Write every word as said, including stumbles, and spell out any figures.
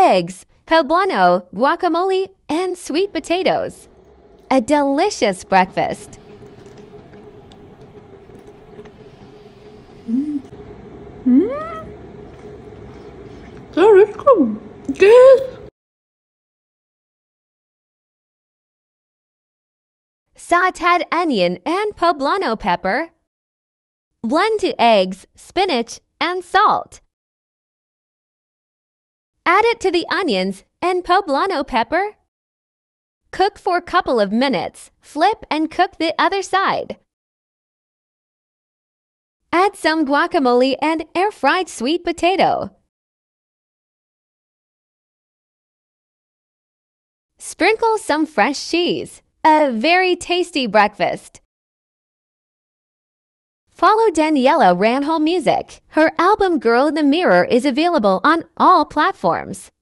eggs, poblano, guacamole, and sweet potatoes. A delicious breakfast. Mm. Mm. That is good. Yes. Sautéed onion and poblano pepper. Blend to eggs, spinach, and salt. Add it to the onions and poblano pepper. Cook for a couple of minutes. Flip and cook the other side. Add some guacamole and air-fried sweet potato. Sprinkle some fresh cheese. A very tasty breakfast. Follow Daniela Ranjol Music. Her album Girl in the Mirror is available on all platforms.